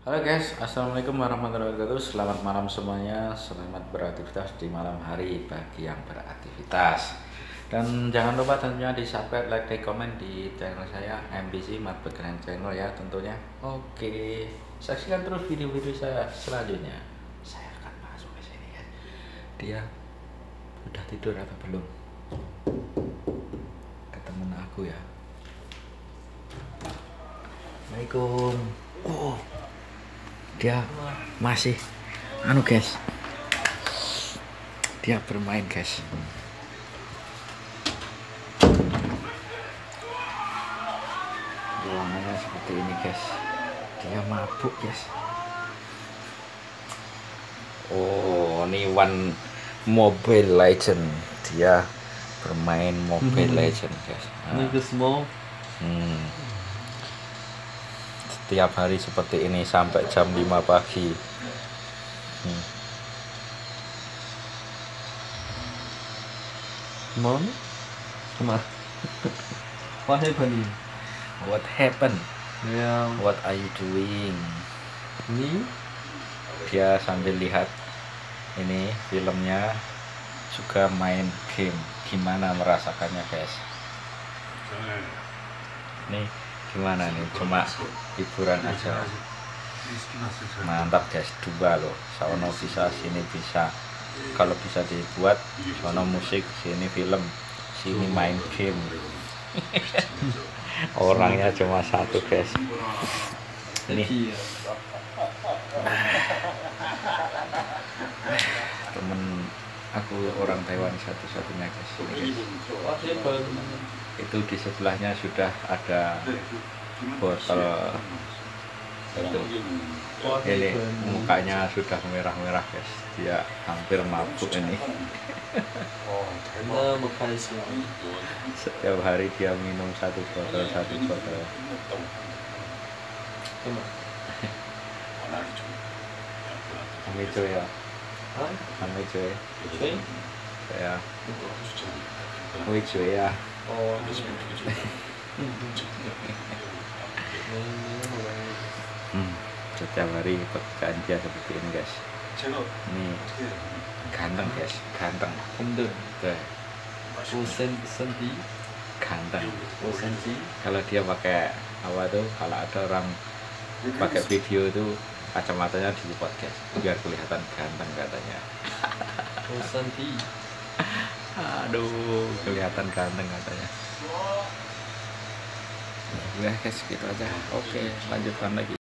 Halo guys, assalamualaikum warahmatullahi wabarakatuh. Selamat malam semuanya. Selamat beraktivitas di malam hari bagi yang beraktivitas. Dan jangan lupa tentunya di subscribe, like, dan komen di channel saya MBC Marbegrand Channel ya tentunya. Oke, saksikan terus video-video saya selanjutnya. Saya akan masuk ke sini ya. Dia udah tidur atau belum? Ke temen aku ya. Assalamualaikum. Oh, dia masih guys, dia bermain guys. Ruangannya seperti ini guys, dia mabuk guys. Oh, ini one Mobile Legend, dia bermain Mobile Legend guys. Setiap hari seperti ini sampai jam 5 pagi. Mom? Come on. What happened? What happened? Yeah. What are you doing? Me? Dia sambil lihat ini filmnya, juga main game. Gimana merasakannya guys? Nih gimana nih, cuma hiburan aja. Mantap guys, dua loh, sono bisa sini bisa. Kalau bisa dibuat sono musik, sini film, sini main game. Orangnya cuma satu guys. Ini temen aku orang Taiwan satu-satunya guys. Ini guys. Itu di sebelahnya sudah ada botol itu. Ini mukanya sudah merah-merah guys, dia hampir mabuk ini. Setiap hari dia minum satu botol. Kami cuy ya, kami cuy ya, kami cuy ya. Setiap hari berganja seperti ini guys. Ini ganteng guys, ganteng. Ganteng. Kalau dia pakai apa tuh, kalau ada orang pakai video itu kacamatanya dilipat guys, biar kelihatan ganteng katanya. Aduh, kelihatan ganteng katanya. Udah guys, gitu aja. Oke, lanjutkan lagi.